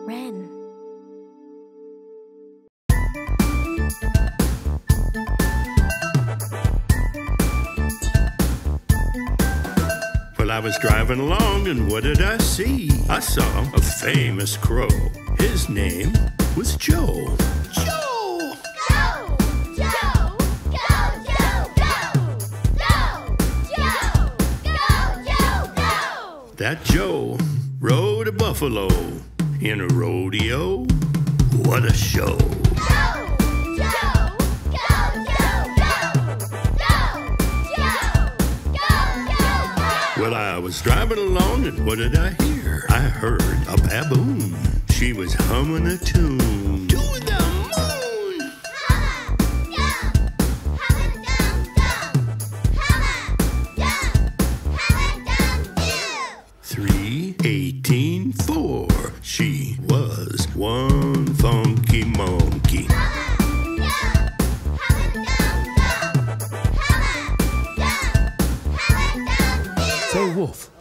Wren. Well, I was driving along, and what did I see? I saw a famous crow. His name was Joe. Joe! Go! Joe! Go, Joe, go! Go! Joe! Go, Joe, go! That Joe rode a buffalo in a rodeo. What a show! Go! Joe! Go, Joe, go! Go! Joe! Go, Joe, go! Well, I was driving along, and what did I hear? I heard a baboon. She was humming a tune. To the moon! Hammer, dum, hammer, dum, dum. Hammer, dum, hammer, dum, dum. 3, 18, 4. She was one funky monkey. Hammer, dum, hammer, dum, dum. Hammer, dum, hammer, dum, dum. Say wolf.